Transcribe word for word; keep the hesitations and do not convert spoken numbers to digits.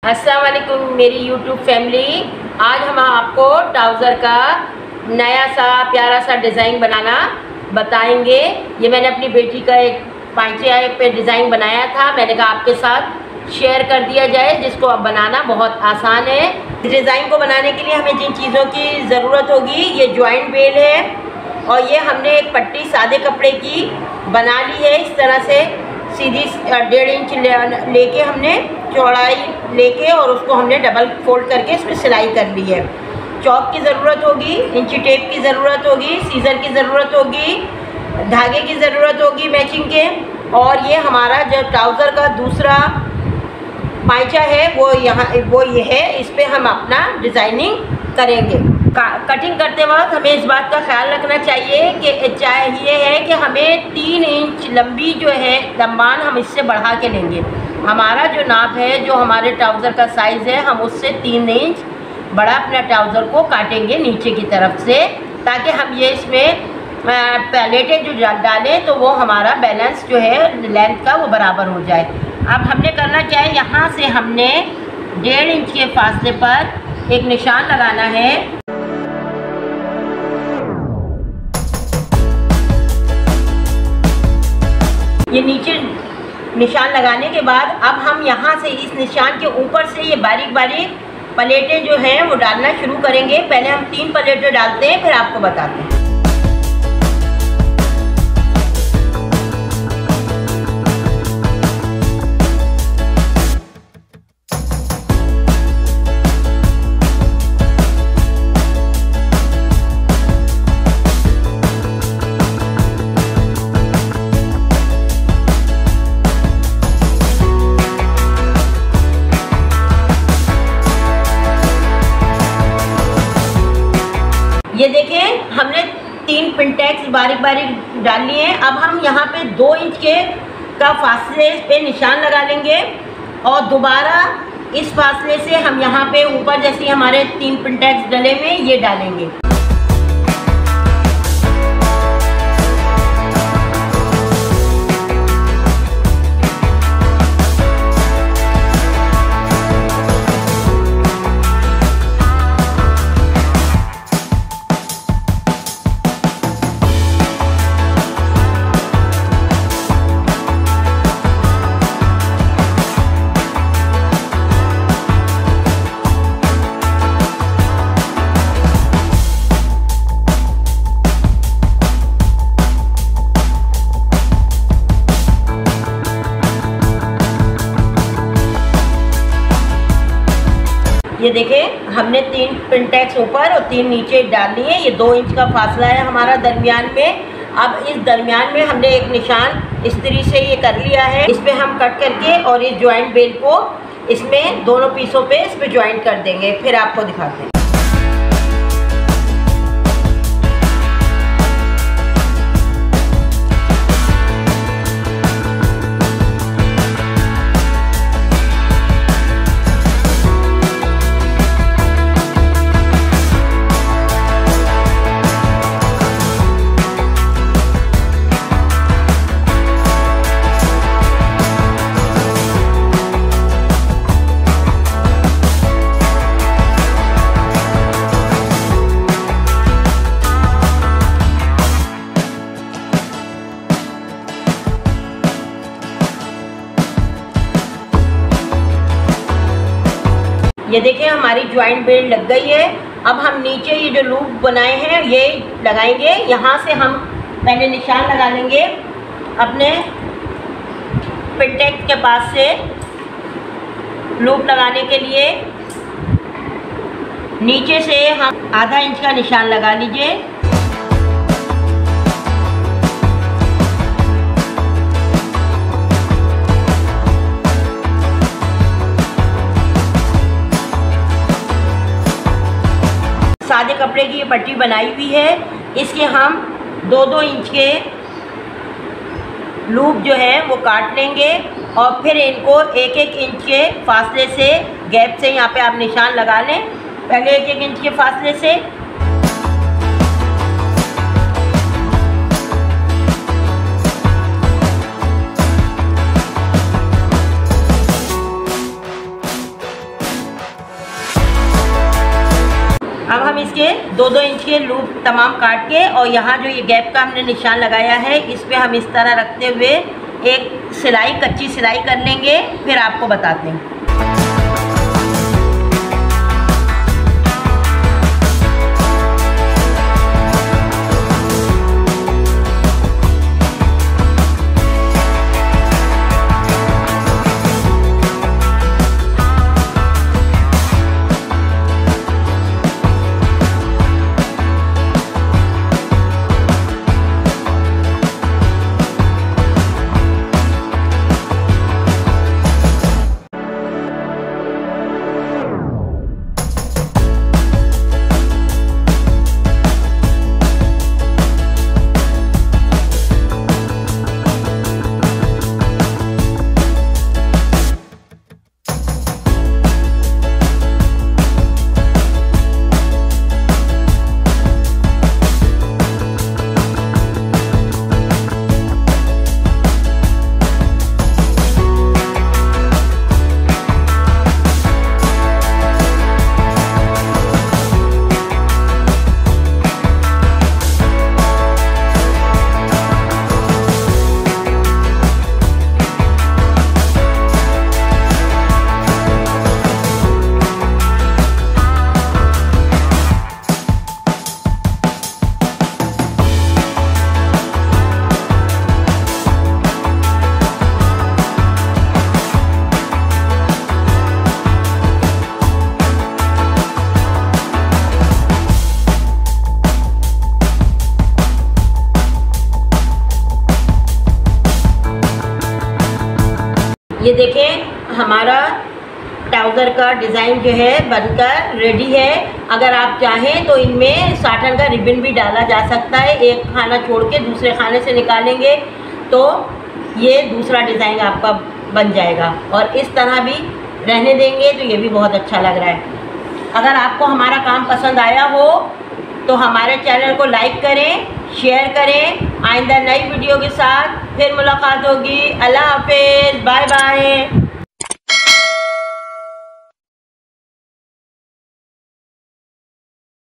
अस्सलाम वालेकुम मेरी यूट्यूब फैमिली। आज हम आपको ट्राउज़र का नया सा प्यारा सा डिज़ाइन बनाना बताएंगे। ये मैंने अपनी बेटी का एक पाइचे पे डिज़ाइन बनाया था, मैंने कहा आपके साथ शेयर कर दिया जाए, जिसको अब बनाना बहुत आसान है। इस डिज़ाइन को बनाने के लिए हमें जिन चीज़ों की ज़रूरत होगी, ये जॉइंट बेल है और ये हमने एक पट्टी सादे कपड़े की बना ली है। इस तरह से सीधी डेढ़ इंच लेके हमने चौड़ाई लेके और उसको हमने डबल फोल्ड करके इसमें सिलाई कर ली है। चौक की ज़रूरत होगी, इंची टेप की ज़रूरत होगी, सीज़र की ज़रूरत होगी, धागे की ज़रूरत होगी मैचिंग के। और ये हमारा जो ट्राउज़र का दूसरा पाइचा है वो यहाँ वो ये है, इस पर हम अपना डिज़ाइनिंग करेंगे। कटिंग करते वक्त हमें इस बात का ख्याल रखना चाहिए कि चाहिए है कि हमें तीन इंच लंबी जो है लंबान हम इससे बढ़ा के लेंगे। हमारा जो नाप है, जो हमारे ट्राउज़र का साइज़ है, हम उससे तीन इंच बड़ा अपना ट्राउज़र को काटेंगे नीचे की तरफ से, ताकि हम ये इसमें पैलेटें जो डालें तो वो हमारा बैलेंस जो है लेंथ का वो बराबर हो जाए। अब हमने करना क्या है, यहाँ से हमने डेढ़ इंच के फासले पर एक निशान लगाना है। ये नीचे निशान लगाने के बाद अब हम यहाँ से इस निशान के ऊपर से ये बारीक बारीक प्लेटें जो हैं वो डालना शुरू करेंगे। पहले हम तीन प्लेटें डालते हैं, फिर आपको बताते हैं। ये देखें, हमने तीन पिनटैक्स बारीक बारीक डाल लिए हैं। अब हम यहाँ पे दो इंच के का फासले पे निशान लगा लेंगे और दोबारा इस फासले से हम यहाँ पे ऊपर जैसे हमारे तीन पिनटैक्स डले में ये डालेंगे। ये देखें, हमने तीन पिनटैक्स ऊपर और तीन नीचे डाल लिए। ये दो इंच का फासला है हमारा दरमियान में। अब इस दरमियान में हमने एक निशान इस्त्री से ये कर लिया है, इस पे हम कट करके और इस जॉइंट बेल को इसमें दोनों पीसों पे इस पे जॉइंट कर देंगे। फिर आपको दिखाते हैं। ये देखें, हमारी जॉइंट बेल लग गई है। अब हम नीचे ये जो लूप बनाए हैं ये लगाएंगे। यहाँ से हम पहले निशान लगा लेंगे अपने पिनटैक्स के पास से लूप लगाने के लिए। नीचे से हम आधा इंच का निशान लगा लीजिए। सादे कपड़े की ये पट्टी बनाई हुई है, इसके हम दो दो इंच के लूप जो है वो काट लेंगे और फिर इनको एक एक इंच के फासले से गैप से यहाँ पे आप निशान लगा लें। पहले एक एक इंच के फासले से के दो दो इंच के लूप तमाम काट के, और यहाँ जो ये गैप का हमने निशान लगाया है इस पर हम इस तरह रखते हुए एक सिलाई, कच्ची सिलाई कर लेंगे, फिर आपको बताते हैं। ये देखें हमारा ट्राउज़र का डिज़ाइन जो है बनकर रेडी है। अगर आप चाहें तो इनमें साटन का रिबन भी डाला जा सकता है। एक खाना छोड़ के दूसरे खाने से निकालेंगे तो ये दूसरा डिज़ाइन आपका बन जाएगा, और इस तरह भी रहने देंगे तो ये भी बहुत अच्छा लग रहा है। अगर आपको हमारा काम पसंद आया हो तो हमारे चैनल को लाइक करें, शेयर करें। आइंदा नई वीडियो के साथ फिर मुलाकात होगी। अल्लाह हाफिज़, बाय बाय।